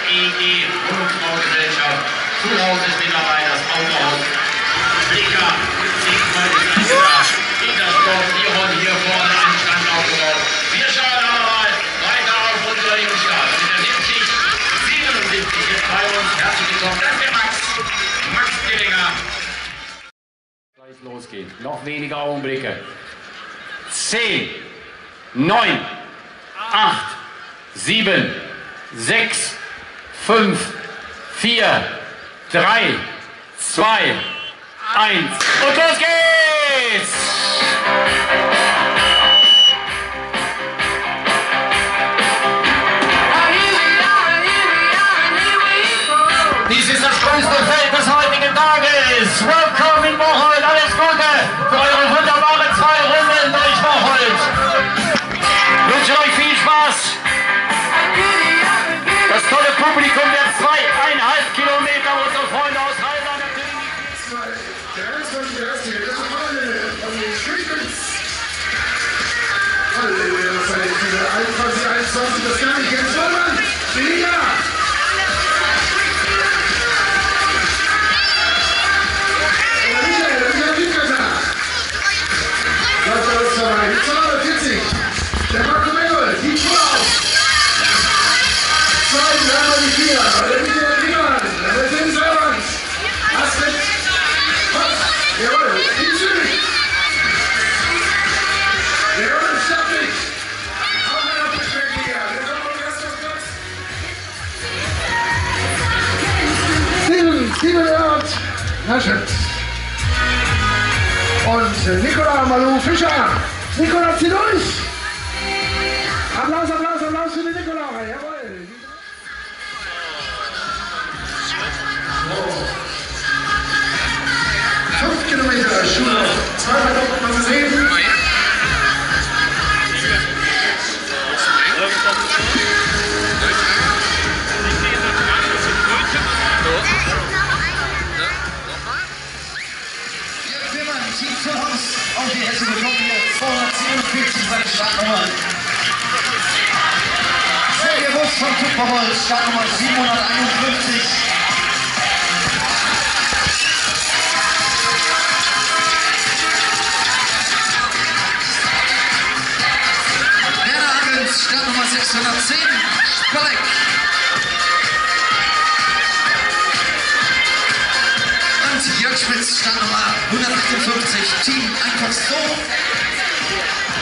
EG Wohnungsbaugesellschaft. Zuhause ist mittlerweile das Autohaus Blicker. Intersport, die heute hier vorne einen Stand aufgebaut. Wir schauen aber mal weiter auf unsere Jungstart. Mit der 70, 77 ist bei uns. Herzlich willkommen. Das ist der Max Gillinger. Gleich losgeht. Noch wenige Augenblicke. 10, 9, 8, 7, 6, 5, 4, 3, 2, 1 und los geht's! Dies ist das größte Feld des heutigen Tages. Willkommen in Bocholt. Alles Gute für eure wunderbaren 2 Runden durch Bocholt. Ich wünsche euch viel Spaß. Das tolle Publikum der 2,5 Kilometer, unsere Freunde aus Halder natürlich. Der 21. Erste, das ist Freunde von den Strickens. Halleluja, das war jetzt wieder 21, das kann ich jetzt wollen. Liga! Der Marco Mengel, die Frau! 2, 3, 4, der Michael Riemann, der Tim Servans, Astrid, jawohl, in Zürich, der Jonas Stadtwig, auch ein Abgeschwächtiger, der kommt vom Gastplatz. Steven Ernst, Naschet. Und Nicola Malou Fischer. Nicola, zieh durch! Applaus, Applaus, Applaus für die Nicola, jawohl! 5 Kilometer Schuhe, 2 Minuten mal sehen. Team für uns und die herzlich willkommen hier 247 bei der Startnummer. Sehr gewusst von Tupperholz, Startnummer 751. Werner Agels, Startnummer 610, Spalek. Jörg Schmitz, Startnummer 158, Team Einfach so.